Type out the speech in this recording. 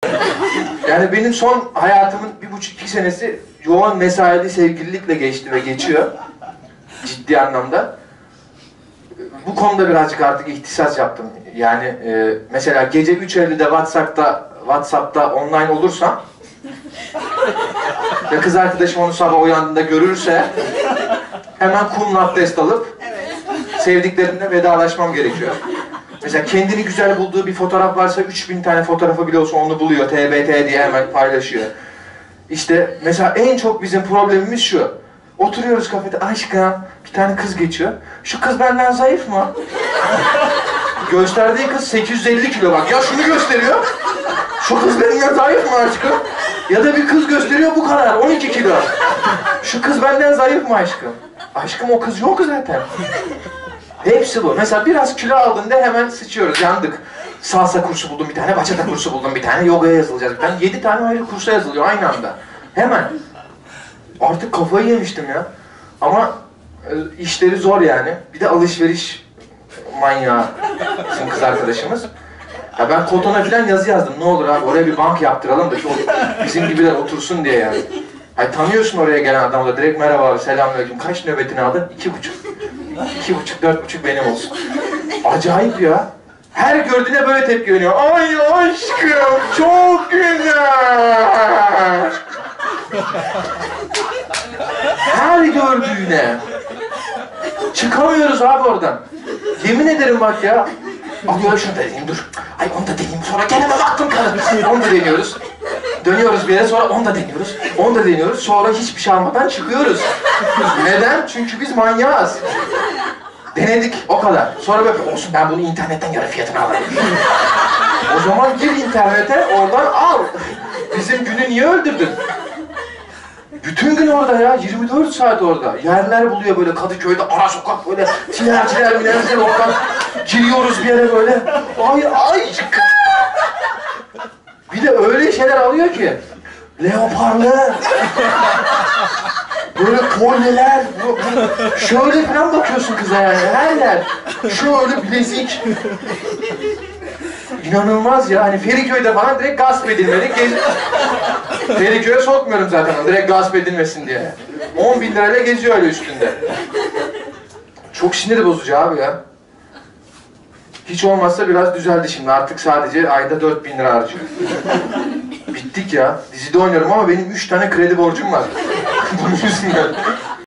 Yani benim son hayatımın 1,5-2 senesi yoğun mesaili sevgililikle geçti ve geçiyor. Ciddi anlamda. Bu konuda birazcık artık ihtisas yaptım. Yani mesela gece 3.50'de WhatsApp'ta online olursam ve kız arkadaşım onu sabah uyandığında görürse hemen kumla abdest alıp sevdiklerimle vedalaşmam gerekiyor. Mesela kendini güzel bulduğu bir fotoğraf varsa 3000 tane fotoğrafı bile olsa onu buluyor. TBT diye hemen paylaşıyor. İşte mesela en çok bizim problemimiz şu. Oturuyoruz kafede, aşkım bir tane kız geçiyor. Şu kız benden zayıf mı? Gösterdiği kız 850 kilo bak. Ya şunu gösteriyor. Şu kız benden zayıf mı aşkım? Ya da bir kız gösteriyor bu kadar 12 kilo. Şu kız benden zayıf mı aşkım? Aşkım o kız yok zaten. Hepsi bu. Mesela biraz kilo aldığında hemen sıçıyoruz, yandık. Salsa kursu buldum bir tane, bachata kursu buldum bir tane, yogaya yazılacağız bir tane. 7 tane ayrı kursa yazılıyor aynı anda. Hemen. Artık kafayı yemiştim ya. Ama işleri zor yani. Bir de alışveriş manyağı bizim kız arkadaşımız. Ya ben Koton'a falan yazı yazdım. Ne olur abi oraya bir bank yaptıralım da şu bizim gibiler otursun diye yani. Ay tanıyorsun oraya gelen adamla direkt merhaba abi, selamünaleyküm. Kaç nöbetini aldın? 2,5. 2,5, 4,5 benim olsun. Acayip ya. Her gördüğüne böyle tepki veriyor. Ay aşkım çok güzel. Her gördüğüne. Çıkamıyoruz abi oradan. Yemin ederim bak ya. Alıyor şunu da deneyeyim dur. Ay onu da deneyeyim sonra gelemem aklım kalır. Onu da deniyoruz. Dönüyoruz bir yere sonra onu da deniyoruz. Onu da deniyoruz. Sonra hiçbir şey almadan çıkıyoruz. Neden? Çünkü biz manyağız. Denedik o kadar. Sonra böyle olsun ben bunu internetten yarı fiyatına alayım. O zaman gir internete oradan al. Bizim günü niye öldürdün? Bütün gün orada ya, 24 saat orada. Yerler buluyor böyle Kadıköy'de, ara sokak böyle, tinerciler, minerciler oradan. Giriyoruz bir yere böyle. Ay. Bir de öyle şeyler alıyor ki. Leoparlı. Böyle kolyeler. Şöyle falan bakıyorsun kıza yani, her yer. Şöyle bilezik. İnanılmaz ya, hani Feriköy'de falan direkt gasp edilmedik. Feriköy'e sokmuyorum zaten onu, direkt gasp edilmesin diye. 10.000 lirayla geziyor öyle üstünde. Çok sinir bozucu abi ya. Hiç olmazsa biraz düzeldi şimdi, artık sadece ayda 4.000 lira harcıyor. Bittik ya, dizide oynuyorum ama benim 3 tane kredi borcum var. Bunun yüzünden.